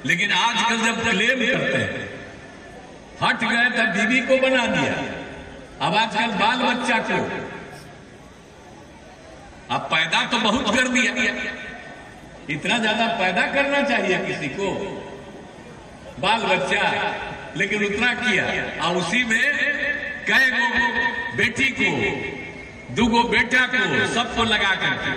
लेकिन आजकल जब क्लेम करते हैं, हट गए तब बीवी को बना दिया, अब आजकल बाल बच्चा को, अब पैदा तो बहुत कर दिया, इतना ज्यादा पैदा करना चाहिए किसी को, बाल बच्चा, लेकिन उतना किया और उसी में कई गो बेटी को, दूगो बेटा को, सबको लगा करके।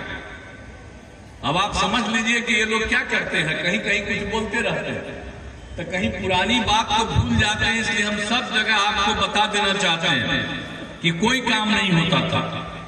अब आप समझ लीजिए कि ये लोग क्या करते हैं, कहीं कहीं कुछ बोलते रहते हैं तो कहीं पुरानी बात को भूल जाते हैं। इसलिए हम सब जगह आपको बता देना चाहते हैं कि कोई काम नहीं होता था,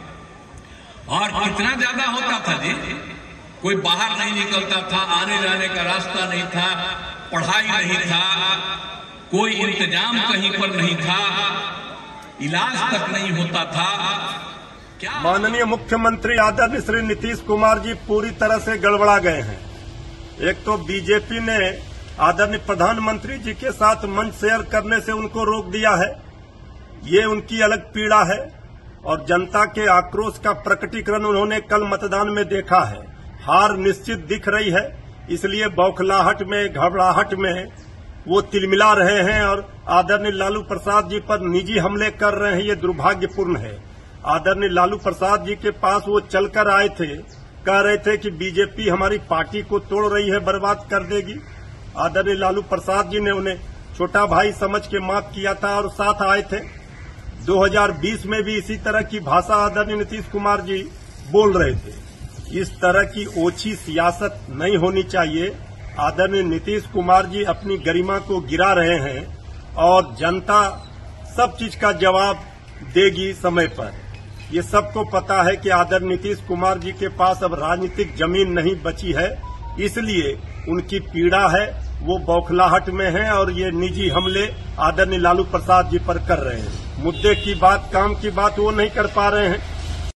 और कितना ज्यादा होता था जी, कोई बाहर नहीं निकलता था, आने जाने का रास्ता नहीं था, पढ़ाई नहीं था, कोई इंतजाम कहीं पर नहीं था, इलाज तक नहीं होता था। क्या माननीय मुख्यमंत्री आदरणीय श्री नीतीश कुमार जी पूरी तरह से गड़बड़ा गए हैं। एक तो बीजेपी ने आदरणीय प्रधानमंत्री जी के साथ मंच शेयर करने से उनको रोक दिया है, ये उनकी अलग पीड़ा है, और जनता के आक्रोश का प्रकटीकरण उन्होंने कल मतदान में देखा है। हार निश्चित दिख रही है, इसलिए बौखलाहट में, घबराहट में वो तिलमिला रहे हैं और आदरणीय लालू प्रसाद जी पर निजी हमले कर रहे हैं। ये दुर्भाग्यपूर्ण है। आदरणीय लालू प्रसाद जी के पास वो चलकर आए थे, कह रहे थे कि बीजेपी हमारी पार्टी को तोड़ रही है, बर्बाद कर देगी। आदरणीय लालू प्रसाद जी ने उन्हें छोटा भाई समझ के माफ किया था और साथ आए थे। 2020 में भी इसी तरह की भाषा आदरणीय नीतीश कुमार जी बोल रहे थे। इस तरह की ओछी सियासत नहीं होनी चाहिए। आदरणीय नीतीश कुमार जी अपनी गरिमा को गिरा रहे हैं और जनता सब चीज का जवाब देगी समय पर। ये सबको पता है कि आदरणीय नीतीश कुमार जी के पास अब राजनीतिक जमीन नहीं बची है, इसलिए उनकी पीड़ा है, वो बौखलाहट में है और ये निजी हमले आदरणीय लालू प्रसाद जी पर कर रहे हैं। मुद्दे की बात, काम की बात वो नहीं कर पा रहे हैं।